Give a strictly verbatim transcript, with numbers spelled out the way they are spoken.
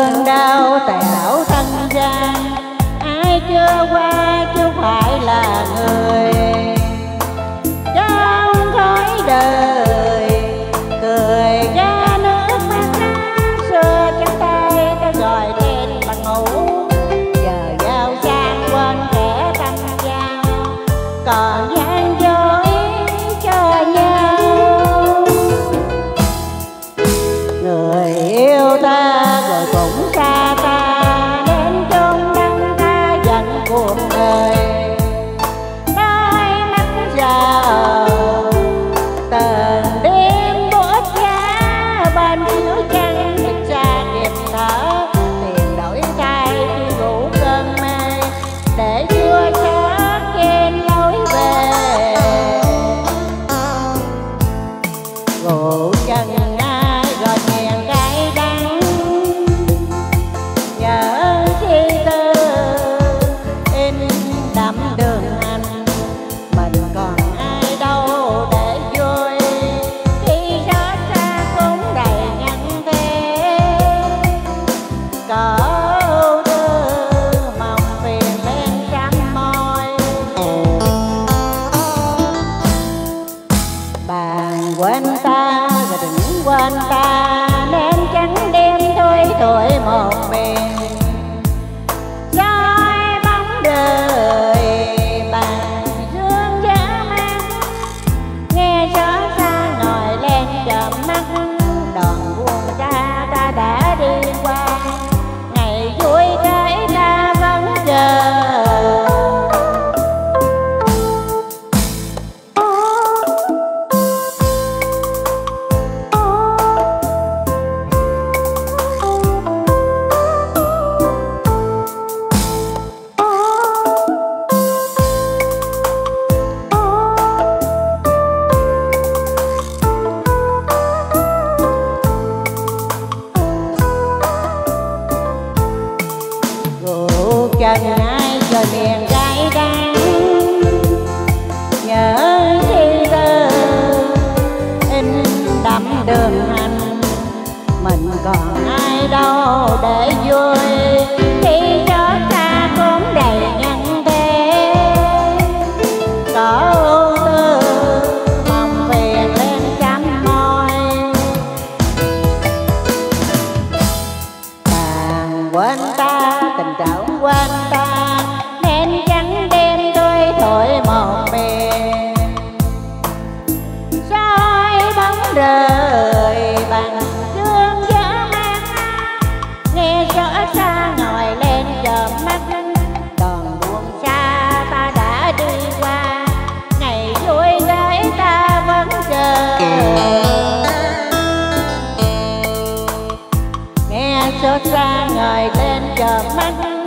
cơn đau tẻo thân gian, ai chưa qua chứ phải là người trong khói đời. Cười ra nước mắt xưa chân tay ta gọi lên bằng ngủ, giờ giao sang quên kẻ tâm giao, còn gian dối cho nhau. Người yêu ta rồi cũng xa ta, đến chốn đắng ta dần cuộc đời. Đôi mắt giờ từng đêm buốt giá, bên chiếu trăng dịch ra kịp thở, tiền đổi thay khi ngủ cơn mê, để chưa chót trên lối về. Ngủ chân ai rồi nghiền cái đắng, nhớ chi tư in đậm đường hành. Mình còn ai đâu để vui, khi xót xa cũng đầy nhân thế. Có ưu tư mong phiền lên trăm môi, bàn quên ta rồi đừng quên ta, nên trắng đêm thôi tuổi một mình. Soi bóng đời bàn dương giá mắt, nghe gió xa ngồi lên chợp mắt. Đòn buồn xa ta đã đi qua, ngày vui tới ta vẫn chờ. Chân ai cho miền gái đắng, nhớ chi tư in đậm đường hành. Mình còn ai đâu để vui, khi gió xa cũng đầy nhân thế. Có ưu tư mong phiền lên trăm môi, bàn quên ta tình cảm quên ta, nên trắng đêm tôi thổi một miền. Soi bóng đời bằng dương gió mát, nghe gió xa ngồi lên chợp mắt. Đòn buồn xa ta đã đi qua, ngày vui tới ta vẫn chờ. Nghe gió xa ngồi lên chợp mắt,